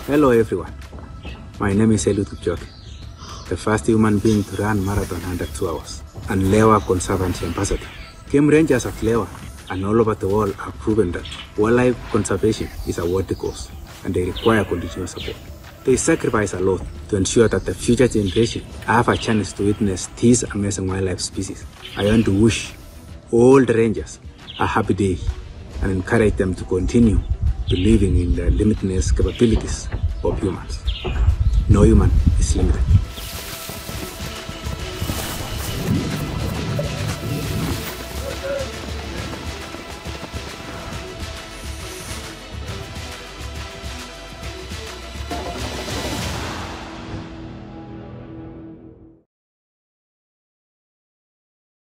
Hello everyone, my name is Eliud Kipchoge, the first human being to run marathon under 2 hours, and Lewa Conservancy Ambassador. Game rangers at Lewa and all over the world have proven that wildlife conservation is a worthy cause and they require continuous support. They sacrifice a lot to ensure that the future generation have a chance to witness these amazing wildlife species. I want to wish all the rangers a happy day and encourage them to continue believing in the limitless capabilities of humans. No human is limited.